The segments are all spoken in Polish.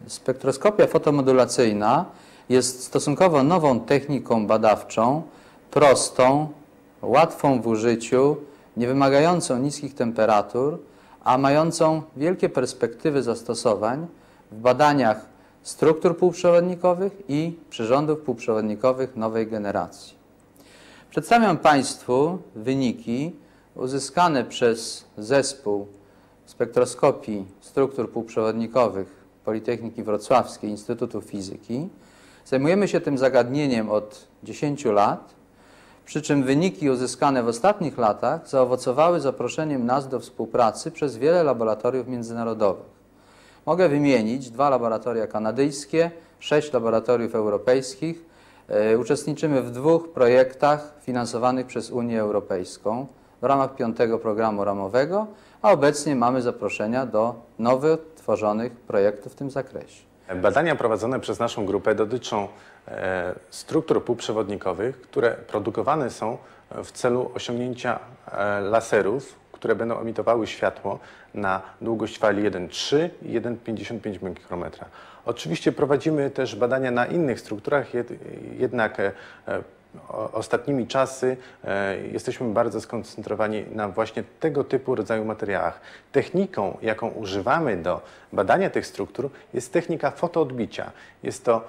Spektroskopia fotomodulacyjna jest stosunkowo nową techniką badawczą, prostą, łatwą w użyciu, nie wymagającą niskich temperatur, a mającą wielkie perspektywy zastosowań w badaniach struktur półprzewodnikowych i przyrządów półprzewodnikowych nowej generacji. Przedstawiam Państwu wyniki uzyskane przez zespół spektroskopii struktur półprzewodnikowych Politechniki Wrocławskiej Instytutu Fizyki. Zajmujemy się tym zagadnieniem od 10 lat, przy czym wyniki uzyskane w ostatnich latach zaowocowały zaproszeniem nas do współpracy przez wiele laboratoriów międzynarodowych. Mogę wymienić 2 laboratoria kanadyjskie, 6 laboratoriów europejskich. Uczestniczymy w 2 projektach finansowanych przez Unię Europejską w ramach 5. programu ramowego, a obecnie mamy zaproszenia do nowych tworzonych projektów w tym zakresie. Badania prowadzone przez naszą grupę dotyczą struktur półprzewodnikowych, które produkowane są w celu osiągnięcia laserów, które będą emitowały światło na długość fali 1,3 i 1,55 mikrometra. Oczywiście prowadzimy też badania na innych strukturach, jednak ostatnimi czasy jesteśmy bardzo skoncentrowani na właśnie tego typu rodzaju materiałach. Techniką, jaką używamy do badania tych struktur, jest technika fotoodbicia. Jest to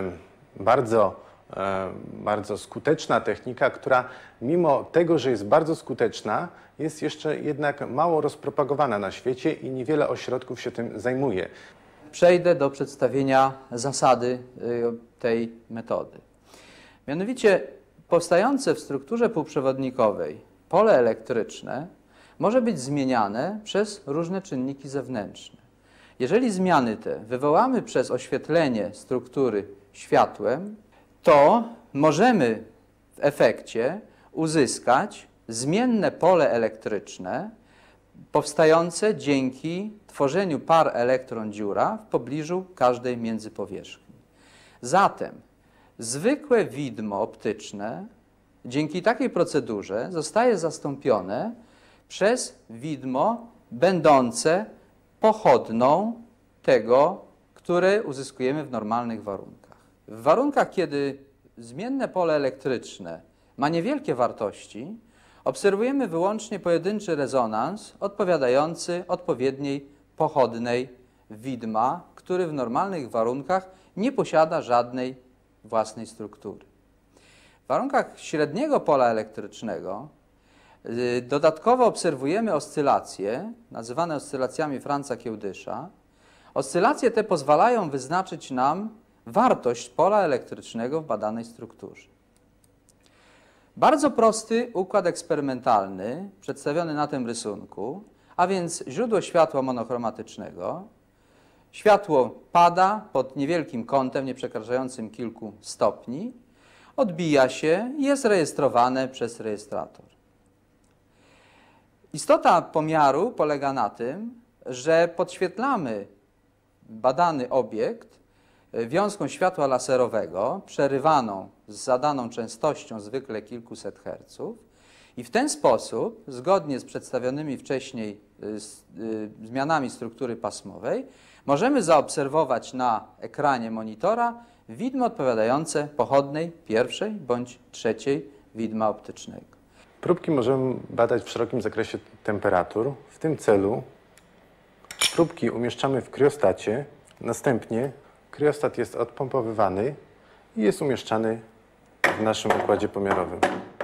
bardzo skuteczna technika, która mimo tego, że jest bardzo skuteczna, jest jeszcze jednak mało rozpropagowana na świecie i niewiele ośrodków się tym zajmuje. Przejdę do przedstawienia zasady tej metody. Mianowicie powstające w strukturze półprzewodnikowej pole elektryczne może być zmieniane przez różne czynniki zewnętrzne. Jeżeli zmiany te wywołamy przez oświetlenie struktury światłem, to możemy w efekcie uzyskać zmienne pole elektryczne powstające dzięki tworzeniu par elektron-dziura w pobliżu każdej międzypowierzchni. Zatem zwykłe widmo optyczne dzięki takiej procedurze zostaje zastąpione przez widmo będące pochodną tego, które uzyskujemy w normalnych warunkach. W warunkach, kiedy zmienne pole elektryczne ma niewielkie wartości, obserwujemy wyłącznie pojedynczy rezonans odpowiadający odpowiedniej pochodnej widma, który w normalnych warunkach nie posiada żadnej własnej struktury. W warunkach średniego pola elektrycznego dodatkowo obserwujemy oscylacje, nazywane oscylacjami Franza Kiełdysza. Oscylacje te pozwalają wyznaczyć nam wartość pola elektrycznego w badanej strukturze. Bardzo prosty układ eksperymentalny przedstawiony na tym rysunku, a więc źródło światła monochromatycznego. Światło pada pod niewielkim kątem, nieprzekraczającym kilku stopni, odbija się i jest rejestrowane przez rejestrator. Istota pomiaru polega na tym, że podświetlamy badany obiekt wiązką światła laserowego, przerywaną z zadaną częstością, zwykle kilkuset herców, i w ten sposób, zgodnie z przedstawionymi wcześniej zmianami struktury pasmowej, możemy zaobserwować na ekranie monitora widmo odpowiadające pochodnej pierwszej bądź trzeciej widma optycznego. Próbki możemy badać w szerokim zakresie temperatur. W tym celu próbki umieszczamy w kriostacie. Następnie kriostat jest odpompowywany i jest umieszczany w naszym układzie pomiarowym.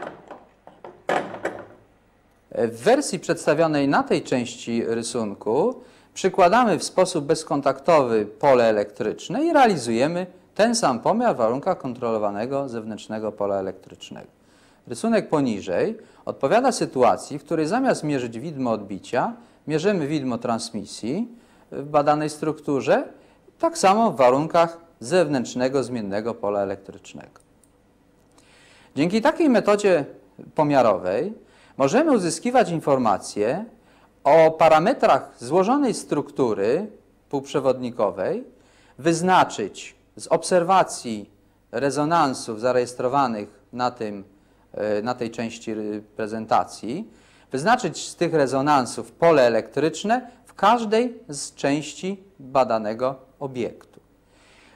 W wersji przedstawionej na tej części rysunku przykładamy w sposób bezkontaktowy pole elektryczne i realizujemy ten sam pomiar w warunkach kontrolowanego zewnętrznego pola elektrycznego. Rysunek poniżej odpowiada sytuacji, w której zamiast mierzyć widmo odbicia, mierzymy widmo transmisji w badanej strukturze, tak samo w warunkach zewnętrznego zmiennego pola elektrycznego. Dzięki takiej metodzie pomiarowej możemy uzyskiwać informacje o parametrach złożonej struktury półprzewodnikowej, wyznaczyć z obserwacji rezonansów zarejestrowanych na tej części prezentacji, wyznaczyć z tych rezonansów pole elektryczne w każdej z części badanego obiektu.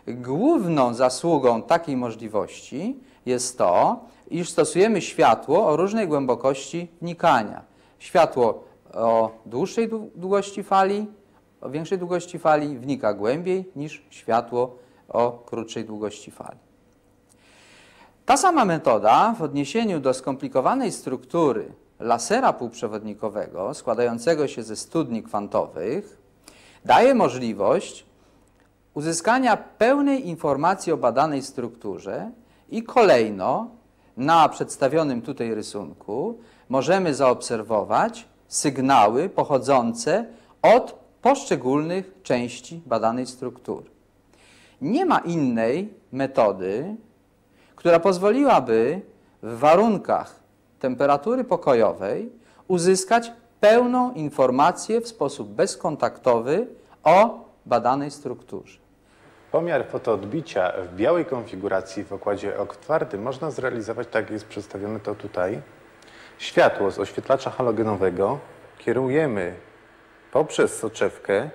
Główną zasługą takiej możliwości jest to, iż stosujemy światło o różnej głębokości wnikania. Światło o dłuższej długości fali, o większej długości fali wnika głębiej niż światło o krótszej długości fali. Ta sama metoda w odniesieniu do skomplikowanej struktury lasera półprzewodnikowego składającego się ze studni kwantowych daje możliwość uzyskania pełnej informacji o badanej strukturze i kolejno na przedstawionym tutaj rysunku możemy zaobserwować sygnały pochodzące od poszczególnych części badanej struktury. Nie ma innej metody, która pozwoliłaby w warunkach temperatury pokojowej uzyskać pełną informację w sposób bezkontaktowy o badanej strukturze. Pomiar fotoodbicia w białej konfiguracji w okładzie OK twardym można zrealizować tak, jak jest przedstawione to tutaj. Światło z oświetlacza halogenowego kierujemy poprzez soczewkę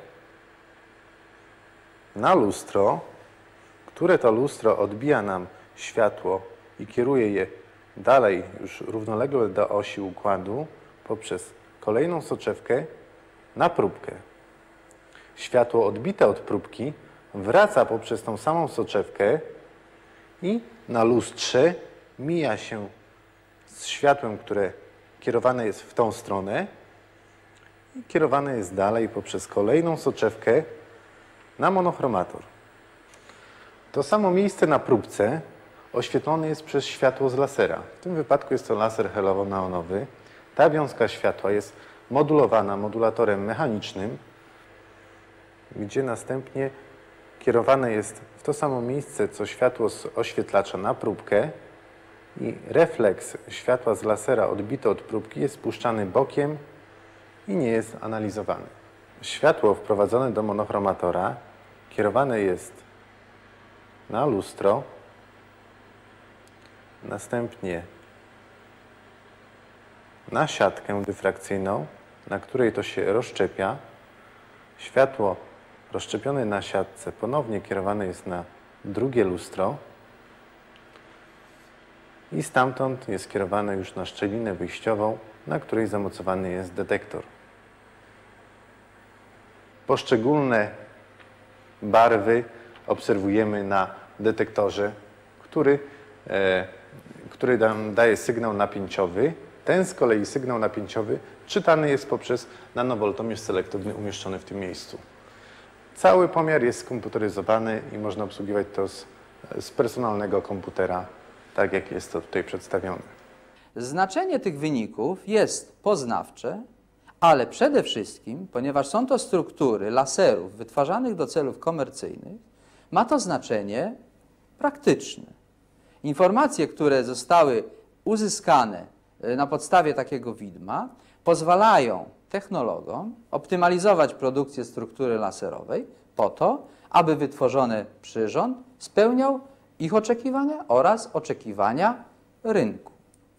na lustro, które to lustro odbija nam światło i kieruje je dalej już równolegle do osi układu poprzez kolejną soczewkę na próbkę. Światło odbite od próbki wraca poprzez tą samą soczewkę i na lustrze mija się z światłem, które kierowane jest w tą stronę i kierowane jest dalej poprzez kolejną soczewkę na monochromator. To samo miejsce na próbce oświetlone jest przez światło z lasera. W tym wypadku jest to laser helowo-neonowy. Ta wiązka światła jest modulowana modulatorem mechanicznym, gdzie następnie kierowane jest w to samo miejsce, co światło z oświetlacza na próbkę i refleks światła z lasera odbite od próbki jest spuszczany bokiem i nie jest analizowany. Światło wprowadzone do monochromatora kierowane jest na lustro, następnie na siatkę dyfrakcyjną, na której to się rozszczepia. Światło rozszczepione na siatce ponownie kierowane jest na drugie lustro i stamtąd jest kierowane już na szczelinę wyjściową, na której zamocowany jest detektor. Poszczególne barwy obserwujemy na detektorze, który nam daje sygnał napięciowy. Ten z kolei sygnał napięciowy czytany jest poprzez nanowoltomierz selektywny umieszczony w tym miejscu. Cały pomiar jest skomputeryzowany i można obsługiwać to z personalnego komputera, tak jak jest to tutaj przedstawione. Znaczenie tych wyników jest poznawcze, ale przede wszystkim, ponieważ są to struktury laserów wytwarzanych do celów komercyjnych, ma to znaczenie praktyczne. Informacje, które zostały uzyskane na podstawie takiego widma, pozwalają technologom optymalizować produkcję struktury laserowej po to, aby wytworzony przyrząd spełniał ich oczekiwania oraz oczekiwania rynku.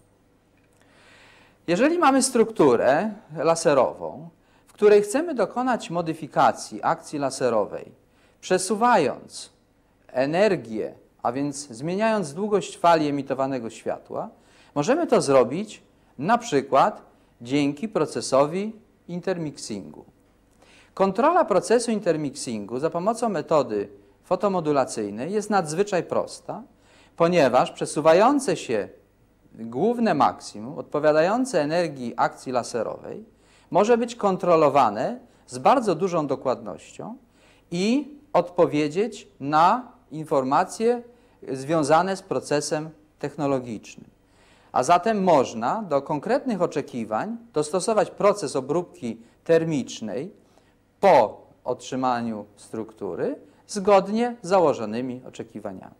Jeżeli mamy strukturę laserową, w której chcemy dokonać modyfikacji akcji laserowej, przesuwając energię, a więc zmieniając długość fali emitowanego światła, możemy to zrobić na przykład dzięki procesowi intermixingu. Kontrola procesu intermixingu za pomocą metody fotomodulacyjnej jest nadzwyczaj prosta, ponieważ przesuwające się główne maksimum odpowiadające energii akcji laserowej może być kontrolowane z bardzo dużą dokładnością i odpowiedzieć na informacje związane z procesem technologicznym. A zatem można do konkretnych oczekiwań dostosować proces obróbki termicznej po otrzymaniu struktury zgodnie z założonymi oczekiwaniami.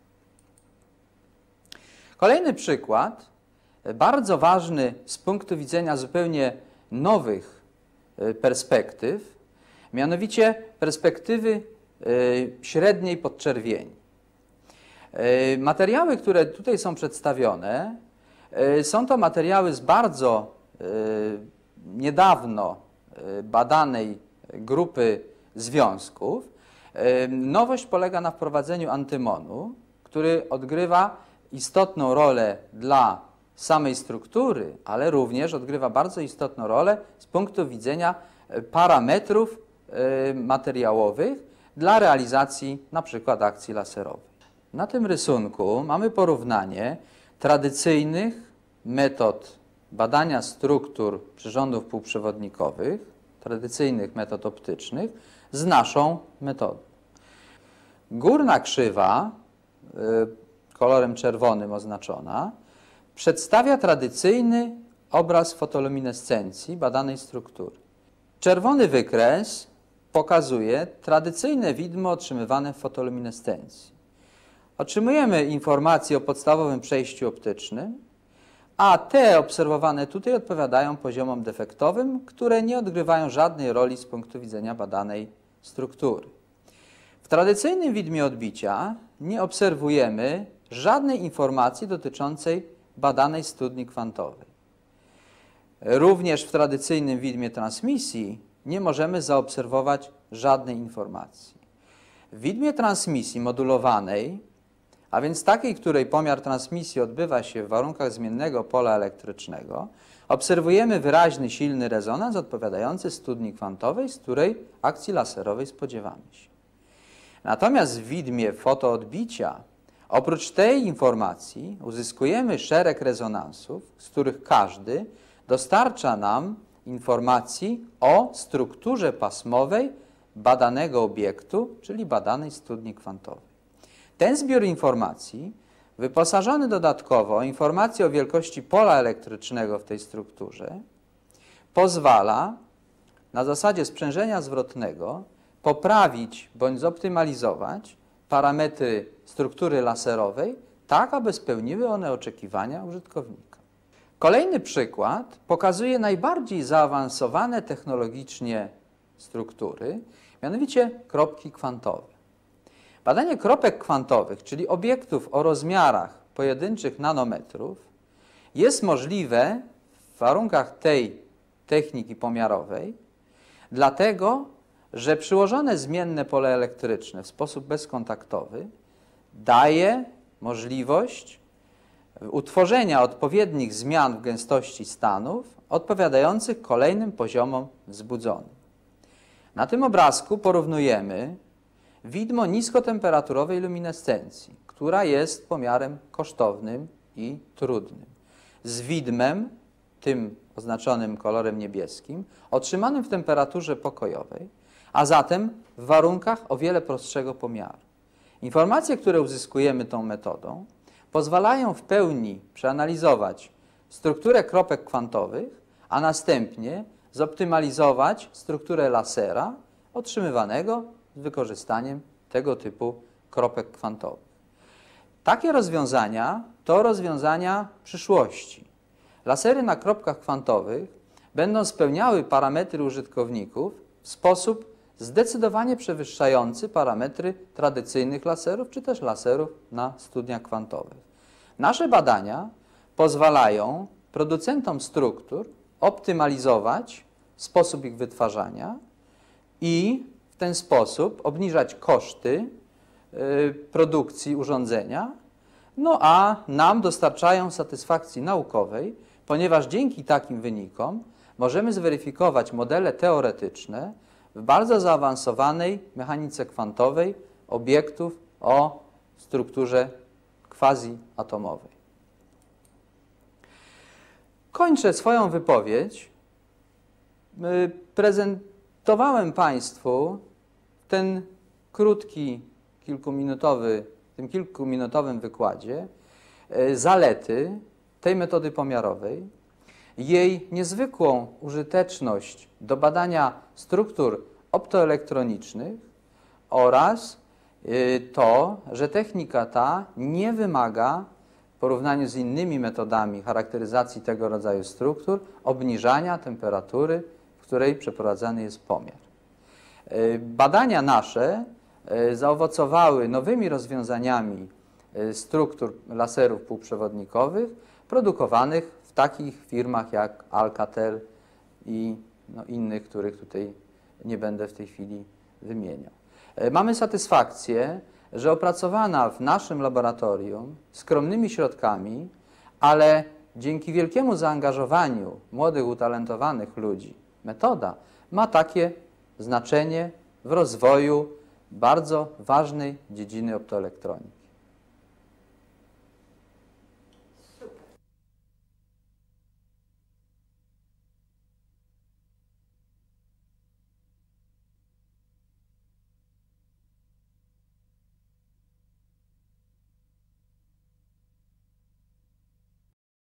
Kolejny przykład, bardzo ważny z punktu widzenia zupełnie nowych perspektyw, mianowicie perspektywy średniej podczerwieni. Materiały, które tutaj są przedstawione, są to materiały z bardzo niedawno badanej grupy związków, Nowość polega na wprowadzeniu antymonu, który odgrywa istotną rolę dla samej struktury, ale również odgrywa bardzo istotną rolę z punktu widzenia parametrów materiałowych dla realizacji na przykład akcji laserowej. Na tym rysunku mamy porównanie tradycyjnych metod badania struktur przyrządów półprzewodnikowych, tradycyjnych metod optycznych z naszą metodą. Górna krzywa, kolorem czerwonym oznaczona, przedstawia tradycyjny obraz fotoluminescencji badanej struktury. Czerwony wykres pokazuje tradycyjne widmo otrzymywane w fotoluminescencji. Otrzymujemy informacje o podstawowym przejściu optycznym, a te obserwowane tutaj odpowiadają poziomom defektowym, które nie odgrywają żadnej roli z punktu widzenia badanej struktury. W tradycyjnym widmie odbicia nie obserwujemy żadnej informacji dotyczącej badanej studni kwantowej. Również w tradycyjnym widmie transmisji nie możemy zaobserwować żadnej informacji. W widmie transmisji modulowanej, a więc takiej, której pomiar transmisji odbywa się w warunkach zmiennego pola elektrycznego, obserwujemy wyraźny, silny rezonans odpowiadający studni kwantowej, z której akcji laserowej spodziewamy się. Natomiast w widmie fotoodbicia oprócz tej informacji uzyskujemy szereg rezonansów, z których każdy dostarcza nam informacji o strukturze pasmowej badanego obiektu, czyli badanej studni kwantowej. Ten zbiór informacji, wyposażony dodatkowo o informacje o wielkości pola elektrycznego w tej strukturze, pozwala na zasadzie sprzężenia zwrotnego poprawić bądź zoptymalizować parametry struktury laserowej, tak aby spełniły one oczekiwania użytkownika. Kolejny przykład pokazuje najbardziej zaawansowane technologicznie struktury, mianowicie kropki kwantowe. Badanie kropek kwantowych, czyli obiektów o rozmiarach pojedynczych nanometrów, jest możliwe w warunkach tej techniki pomiarowej, dlatego że przyłożone zmienne pole elektryczne w sposób bezkontaktowy daje możliwość utworzenia odpowiednich zmian w gęstości stanów odpowiadających kolejnym poziomom wzbudzonym. Na tym obrazku porównujemy widmo niskotemperaturowej luminescencji, która jest pomiarem kosztownym i trudnym, z widmem, tym oznaczonym kolorem niebieskim, otrzymanym w temperaturze pokojowej, a zatem w warunkach o wiele prostszego pomiaru. Informacje, które uzyskujemy tą metodą, pozwalają w pełni przeanalizować strukturę kropek kwantowych, a następnie zoptymalizować strukturę lasera otrzymywanego z wykorzystaniem tego typu kropek kwantowych. Takie rozwiązania to rozwiązania przyszłości. Lasery na kropkach kwantowych będą spełniały parametry użytkowników w sposób zdecydowanie przewyższający parametry tradycyjnych laserów, czy też laserów na studniach kwantowych. Nasze badania pozwalają producentom struktur optymalizować sposób ich wytwarzania i w ten sposób obniżać koszty produkcji urządzenia, no a nam dostarczają satysfakcji naukowej, ponieważ dzięki takim wynikom możemy zweryfikować modele teoretyczne w bardzo zaawansowanej mechanice kwantowej obiektów o strukturze quasi-atomowej. Kończę swoją wypowiedź. Prezentowałem Państwu ten krótki, kilkuminutowym wykładzie zalety tej metody pomiarowej, jej niezwykłą użyteczność do badania struktur optoelektronicznych oraz to, że technika ta nie wymaga w porównaniu z innymi metodami charakteryzacji tego rodzaju struktur obniżania temperatury, w której przeprowadzany jest pomiar. Badania nasze zaowocowały nowymi rozwiązaniami struktur laserów półprzewodnikowych produkowanych w takich firmach jak Alcatel i innych, których tutaj nie będę w tej chwili wymieniał. Mamy satysfakcję, że opracowana w naszym laboratorium skromnymi środkami, ale dzięki wielkiemu zaangażowaniu młodych, utalentowanych ludzi metoda ma takie znaczenie w rozwoju bardzo ważnej dziedziny optoelektroniki.